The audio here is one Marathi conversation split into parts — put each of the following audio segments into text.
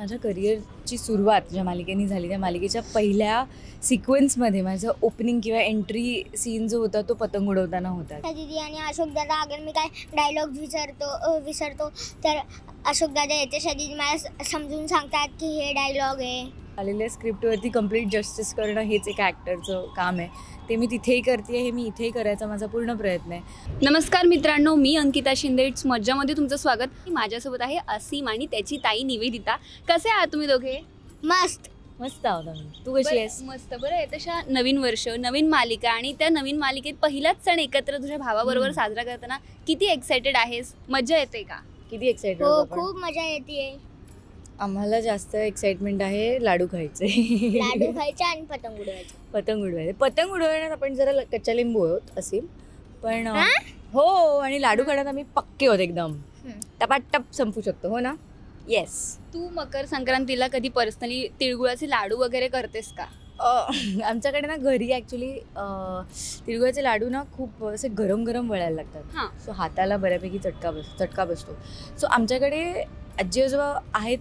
माझ्या करिअरची सुरुवात ज्या मालिकेने झाली त्या मालिकेच्या पहिल्या सिक्वेन्समध्ये माझं ओपनिंग किंवा एंट्री सीन जो होता तो पतंग उडवताना होता. दीदी आणि अशोक दादा अगर मी काय डायलॉग विसरतो तर अशोक दादा येते दीदी मला समजून सांगतात की हे डायलॉग आहे. आलेल्या स्क्रिप्टवरती कम्प्लीट जस्टिस करणं हेच एका ॲक्टरचं काम आहे. ते मी तिथेही करते, हे मी इथेही करायचा माझा पूर्ण प्रयत्न आहे. नमस्कार मित्रांनो, मी अंकिता शिंदे. इट्स मज्जामध्ये तुमचं स्वागत. माझ्यासोबत आहे असीम आणि त्याची ताई निवेदिता. कसे आहात तुम्ही दोघे? मस्त मस्त आहोत आम्ही. तू कशी आहेस? मस्त. बरं आहे. तशा नवीन वर्ष, नवीन मालिका आणि त्या नवीन मालिकेत पहिलाच सण एकत्र तुझ्या भावाबरोबर साजरा करताना किती एक्सायटेड आहेस? मजा येते का? किती एक्सायटेड? हो, खूप मजा येते. आम्हाला जास्त एक्साइटमेंट आहे लाडू खायचे. लाडू खायचे आणि पतंग उडवायचे. पतंग उडवण्यात आपण जरा कच्चा लिंबू आहोत असेल, पण हो, आणि लाडू खाण्यात आम्ही पक्के होत एकदम. टपाटप संपू शकतो. हो ना? येस. तू मकर संक्रांतीला कधी पर्सनली तिळगुळाचे लाडू वगैरे करतेस का? आमच्याकडे ना घरी ॲक्च्युली तिळगुळाचे लाडू ना खूप असे गरम गरम वळायला लागतात. सो हाताला बऱ्यापैकी चटका बसतो. सो आमच्याकडे आजी आजोबा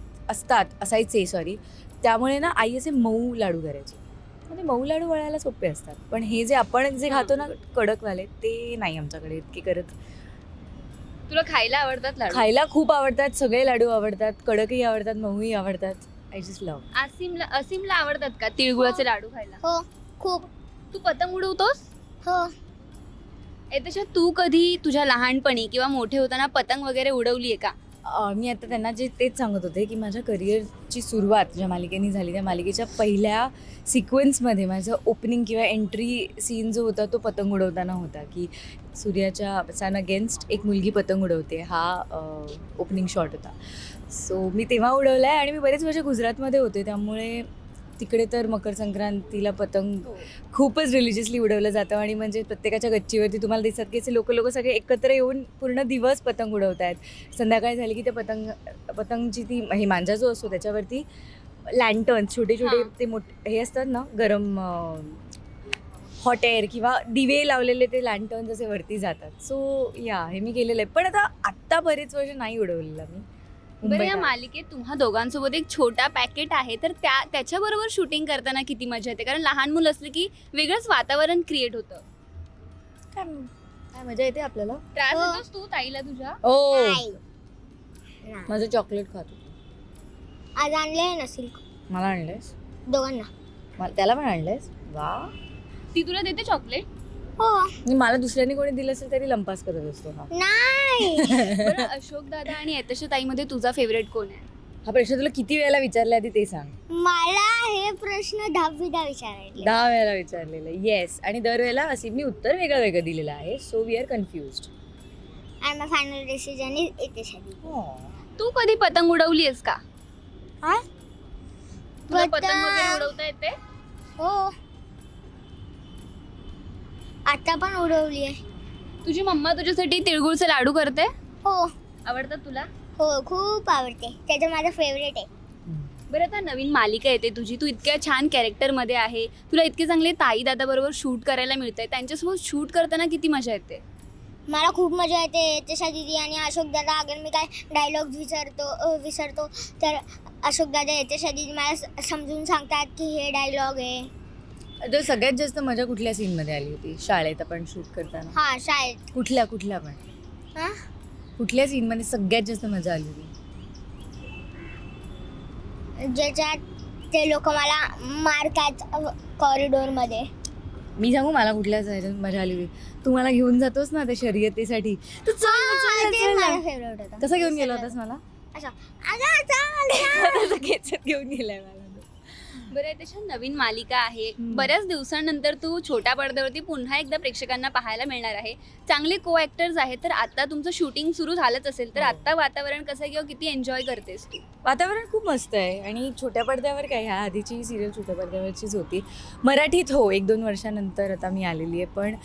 असायचे. त्यामुळे ना आई असे मऊ लाडू करायचे. म्हणजे मऊ लाडू वळायला सोपे असतात, पण हे जे आपण खातो ना कडकवाले ते नाही आमच्याकडे इतके करत. तुला खायला आवडतात लाडू? खायला खूप आवडतात. सगळे लाडू आवडतात. कडकही आवडतात, मऊही आवडतात. I just love. असीमला आवडतात का तिळगुळाचे लाडू खायला? हो, खूप. तू पतंग उडवतोस? हो. तशा तू कधी तुझ्या लहानपणी किंवा मोठे होताना पतंग वगैरे उडवली आहे का? मी आता त्यांना तेच सांगत होते की माझ्या करिअरची सुरुवात ज्या मालिकेने झाली त्या मालिकेच्या पहिल्या सिक्वेन्समध्ये माझं ओपनिंग किंवा एंट्री सीन जो होता तो पतंग उडवताना होता. की सूर्याच्या सन अगेन्स्ट एक मुलगी पतंग उडवते, हा ओपनिंग शॉट होता. सो मी तेव्हा उडवला आहे आणि मी बरेच वर्ष गुजरातमध्ये होते, त्यामुळे तिकडे तर मकर संक्रांतीला पतंग खूपच रिलिजियसली उडवलं जातं. आणि म्हणजे प्रत्येकाच्या गच्चीवरती तुम्हाला दिसतात की लोक सगळे एकत्र येऊन पूर्ण दिवस पतंग उडवत आहेत. संध्याकाळी झाली की ते पतंगची ती हे मांजा जो असतो त्याच्यावरती लँटर्न्स छोटे ते मोठे हे असतात ना, गरम हॉट एअर किंवा दिवे लावलेले ते लँटर्न्स असे वरती जातात. सो हे मी केलेलं आहे, पण आत्ता बरेच वर्ष नाही उडवलेलं मी. बरं, या मालिकेत तुम्हा दोघांसोबत एक छोटा पॅकेट आहे, तर त्याच्याबरोबर शूटिंग करताना किती मजा येते? कारण लहान मुलं असलं की वेगळंच वातावरण क्रिएट होतं. काय मजा येते आपल्याला. त्रास होतोस तू ताईला तुझ्या? माझं चॉकलेट खातो. आज आणले नसेल. मला आणलंयस? दोघांना. त्याला पण आणलंयस? वा. ती तुला देते चॉकलेट? हो. मला दुसऱ्याने कोणी दिलं असेल तरी लंपास करत असतो. नाही. अशोक दादा आणि यतशा ताईमध्ये तुझा फेवरेट कोण आहे? हा प्रश्न तुला किती वेळेला विचारला आधी ते सांग. मला हे प्रश्न 10वीदा विचारले. 10 वेळेला विचारलेलं. येस. आणि दरवेळेला असीमनी उत्तर वेगळं दिलेलं आहे. So we are confused. आणि मग फायनल डिसिजन इज यतशा. तू कधी पतंग उडवली आहेस का? तुला पतंग वगैरे उडवता येते? हो, आता पण उडवली आहे. तुझी मम्मा तुझ्यासाठी तिळगुळचे लाडू करते? हो. आवडतात तुला? हो, खूप आवडते. त्याचं माझं फेवरेट आहे. बरं, आता नवीन मालिका येते तुझी, तू इतक्या छान कॅरेक्टरमध्ये आहे, तुला इतके चांगले ताई दादा बरोबर शूट करायला मिळतंय, त्यांच्यासोबत शूट करताना किती मजा येते? मला खूप मजा येते. यतशा दीदी आणि अशोक दादा अगर मी काय डायलॉग विसरतो तर अशोक दादा यतशा दीदी मला समजून सांगतात की हे डायलॉग आहे. जो सगळ्यात जास्त मजा कुठल्या सीनमध्ये आली होती? शाळेत आपण शूट करताना? हा, शाळेत. कुठल्या पण कुठल्या सीनमध्ये सगळ्यात जास्त मजा आली होती? ज्याच्यात ते लोक मला मारतात कॉरिडोरमध्ये. मी सांगू मला कुठल्या मजा आली होती? तू मला घेऊन जातोस ना त्या शर्यतीसाठी. फेवरेट होता. कसं घेऊन गेला होतास मला? खेचत घेऊन गेलाय मला. बरं, तशा नवीन मालिका आहे, बऱ्याच दिवसांनंतर तू छोट्या पडद्यावरती पुन्हा एकदा प्रेक्षकांना पाहायला मिळणार आहे. चांगले को ॲक्टर्स आहेत, तर आता तुमचं शूटिंग सुरू झालंच असेल, तर आता वातावरण कसं आहे किंवा किती एन्जॉय करतेस तू? वातावरण खूप मस्त आहे. आणि छोट्या पडद्यावर काय, ह्या आधीची सिरियल छोट्या पडद्यावरचीच होती. मराठीत 1-2 वर्षानंतर आता मी आलेली आहे, पण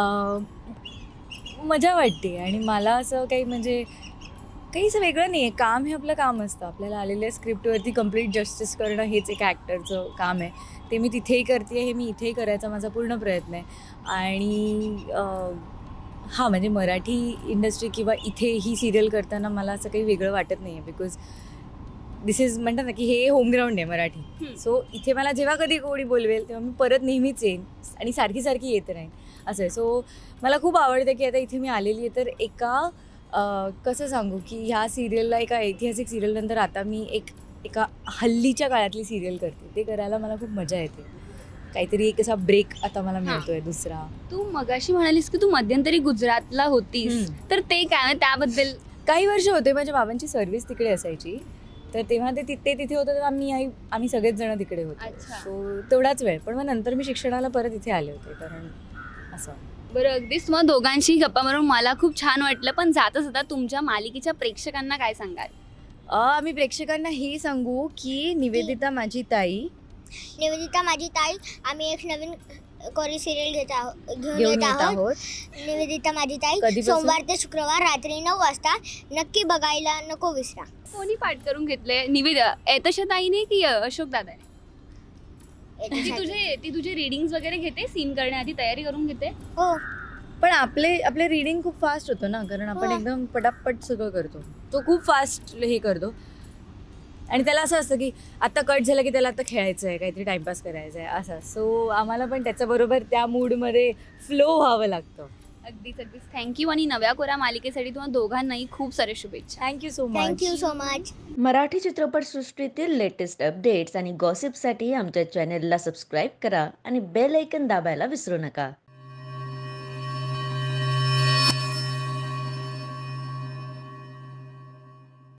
मजा वाटते. आणि मला असं काही असं वेगळं नाही आहे. काम हे आपलं काम असतं. आपल्याला आलेल्या स्क्रिप्टवरती कम्प्लीट जस्टिस करणं हेच एका ॲक्टरचं काम आहे. ते मी तिथेही करते, हे मी इथेही करायचा माझा पूर्ण प्रयत्न आहे. आणि म्हणजे मराठी इंडस्ट्री किंवा इथे ही सिरियल करताना मला असं काही वेगळं वाटत नाही आहे. बिकॉज दिस इज म्हणतात ना की हे होम ग्राउंड आहे मराठी. सो इथे मला जेव्हा कधी कोणी बोलवेल तेव्हा मी परत नेहमीच येईन आणि सारखी सारखी येत राहीन असं आहे. सो मला खूप आवडतं की आता इथे मी आलेली आहे तर कसं सांगू की ह्या सिरियलला एका ऐतिहासिक सिरियलनंतर आता मी एका हल्लीच्या काळातली सिरियल करते. ते करायला मला खूप मजा येते. काहीतरी एक असा ब्रेक आता मला मिळतोय दुसरा. तू मगाशी म्हणालीस की तू मध्यंतरी गुजरातला होतीस, तर ते काय त्याबद्दल? काही वर्ष होते. माझ्या बाबांची सर्व्हिस तिकडे असायची तर तेव्हा ते तिथे होतं तेव्हा आम्ही सगळेच जण तिकडे होतो. सो तेवढाच वेळ. पण मग नंतर मी शिक्षणाला परत इथे आले होते कारण असं. बरं, अगदीच मग दोघांशी गप्पा मारून मला खूप छान वाटलं. पण जाता जाता तुमच्या मालिकेच्या प्रेक्षकांना काय सांगाल? आम्ही प्रेक्षकांना हे सांगू की निवेदिता माझी ताई आम्ही एक नवीन कोरी सिरियल घेऊन घेऊन येत येत आहोत. आहोत. निवेदिता माझी ताई कधीपासून? सोमवार ते शुक्रवार रात्री 9 वाजता. नक्की बघायला नको विसरा. कोणी पाठ करून घेतलंय? ऐतशा ताईने की अशोक दादाने? ती तुझे रीडिंग्स वगैरे घेते, सीन करण्याआधी तयारी करून घेते? हो. पण आपले रीडिंग खूप फास्ट होतं ना कारण आपण हो. एकदम पटापट सगळं करतो. तो खूप फास्ट हे करतो आणि त्याला असं असतं की आता कट झालं की त्याला आता खेळायचं आहे, काहीतरी टाइमपास करायचं आहे असं. सो आम्हाला पण त्याच्याबरोबर त्या मूडमध्ये फ्लो व्हावं लागतं. अगदीच अगदीच. थँक्यू. आणि नव्या कोरा मालिकेसाठी तुम्हाला दोघांनाही खूप सारे शुभेच्छा. Thank you so much. Thank you so much. Marathi चित्रपटसृष्टीतील लेटेस्ट अपडेट्स आणि गॉसिपसाठी आमच्या चॅनेलला सबस्क्राईब करा आणि बेल ऐकन दाबायला विसरू नका.